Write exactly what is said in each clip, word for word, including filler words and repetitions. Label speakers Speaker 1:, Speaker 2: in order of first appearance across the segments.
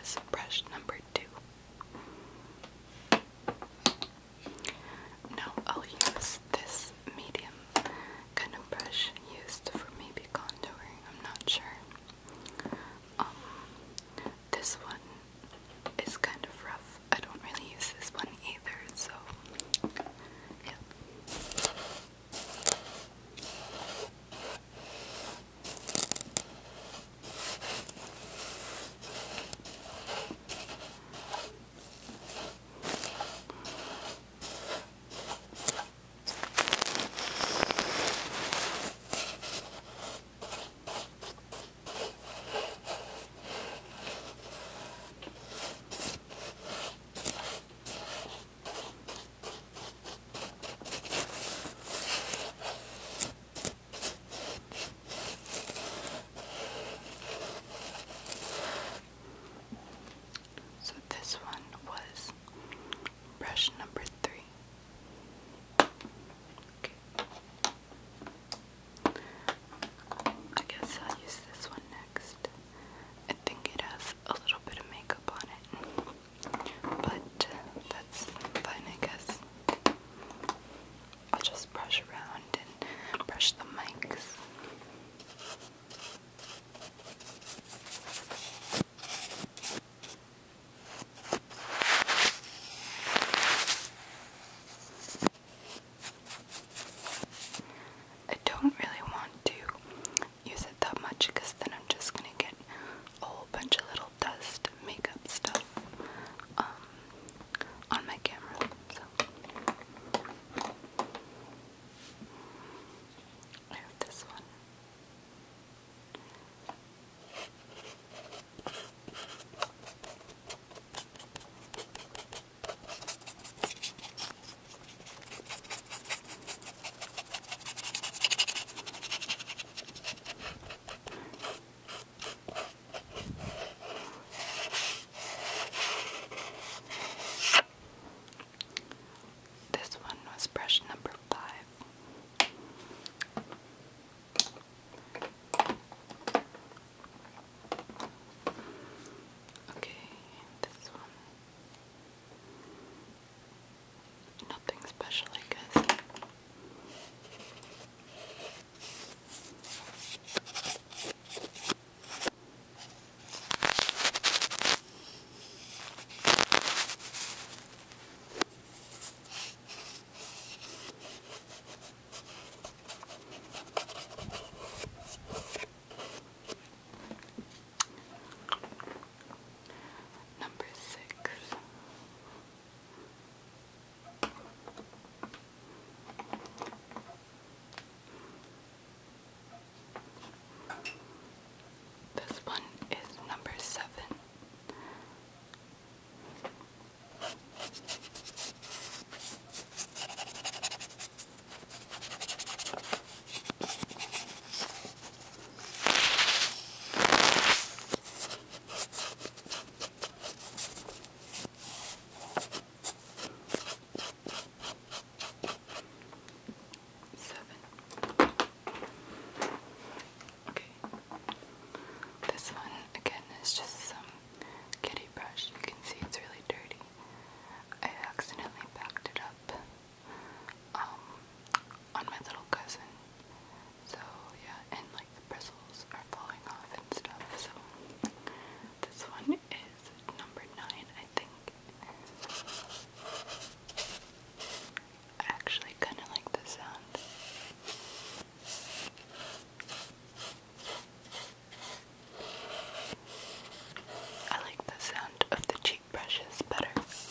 Speaker 1: was brush number two. Now I'll use this medium kind of brush used for maybe contouring, I'm not sure. Um, this one is kind of rough. I don't really use this one either, so yeah. So this one was brush number three. Okay. I guess I'll use this one next. I think it has a little bit of makeup on it, but that's fine, I guess. I'll just brush around and brush the mics. I don't really want to use it that much because then I'm just gonna get a whole bunch of little dust makeup stuff um, on my camera. So I have this one. This one was brush number five. Okay, this one. Nothing special, I guess. Number six. This one is number seven. Seven. Okay. This one again is just some kitty brush. You can see it's really dirty. I accidentally backed it up um, on my little cousin. So yeah, and like the bristles are falling off and stuff. So this one is number nine, I think. I actually kind of like the sound. I like the sound of the cheek brushes better.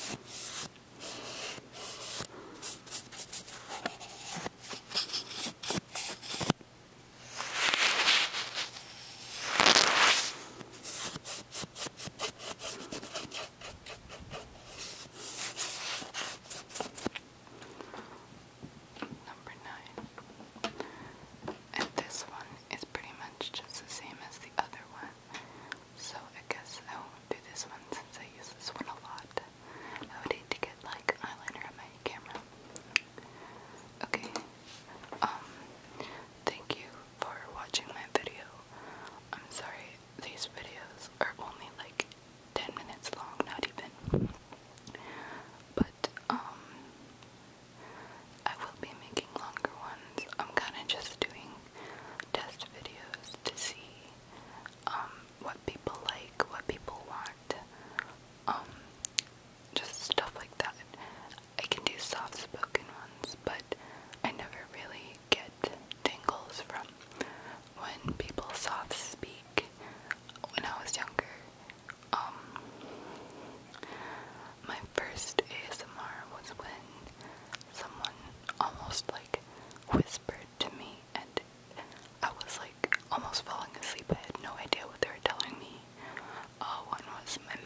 Speaker 1: Number nine. And this one is pretty much just the same as the other one. So I guess I won't do this one since I use this one a lot. I would hate to get like eyeliner on my camera. Okay. Um, thank you for watching my video. I'm sorry these videos are only like ten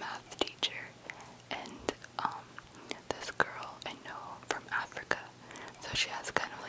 Speaker 1: math teacher, and um, this girl I know from Africa, so she has kind of